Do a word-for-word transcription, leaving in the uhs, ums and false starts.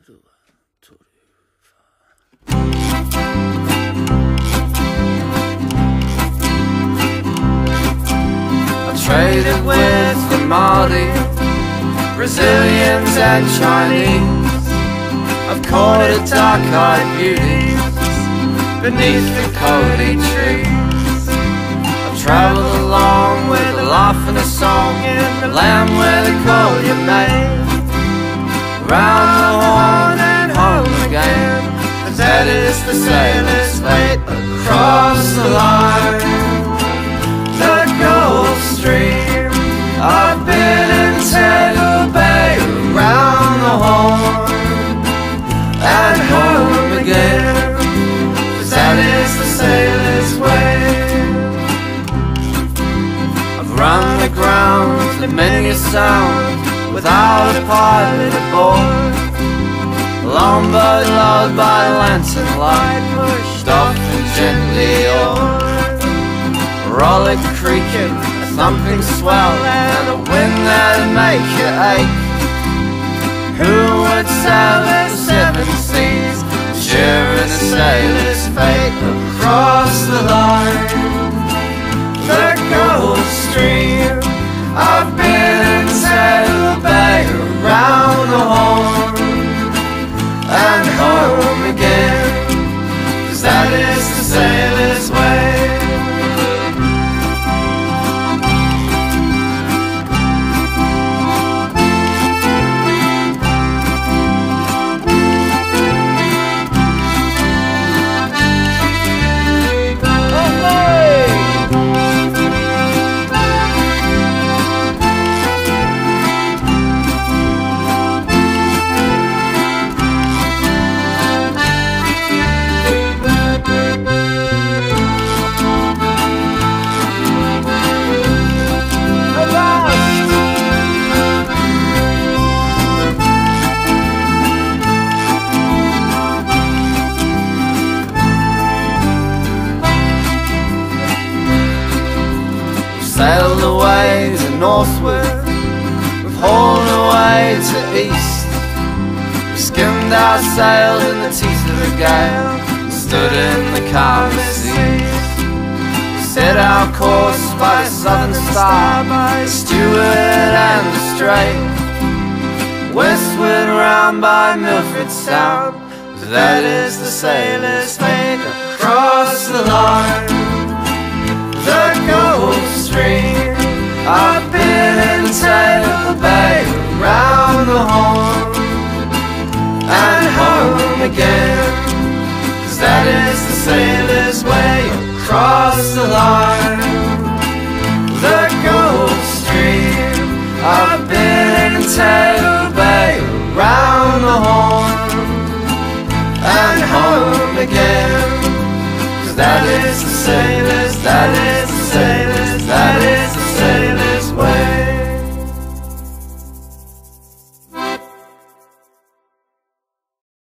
Traded with the Māori, Brazilians and Chinese. I've courted dark-eyed beauties beneath the Cody trees. I've travelled along with a laugh and a song in the land where they call you mate. Round the horn and home again, and that is the sailor's fate. Across the line, the Gulf Stream, I've been in Taylor Bay, around the horn and home again, 'cause that is the sailor's way. I've run the ground in many a sound without a pilot aboard, a longboat lulled by lantern light, pushed off and gently oared. Rollick creaking, a thumping swell, and a wind that'd make you ache. Who would sail the seven seas, sharing a sailor's fate? Across the line, the Gulf Stream, I've been in Taylor Bay, around the horn and home again, 'cause that is the sailor's way. Sailed away to northward, we've hauled away to east. We skimmed our sails in the teeth of the gale, stood in the calmest seas. We set our course by the southern star, by the Stewart and the Strait, westward round by Milford Sound, 'cause that is the sailor's fate. Across the line, the Gulf Stream, I've been in Taylor Bay, around the horn and home again, 'cause that is the sailor's way. Across the line, the Gulf Stream, I've been in Taylor Bay, around the horn and home again, 'cause that is